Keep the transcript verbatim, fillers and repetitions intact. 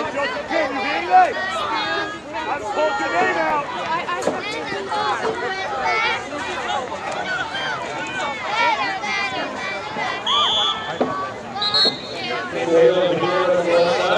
Can you hear me? I called your name out. Better, better.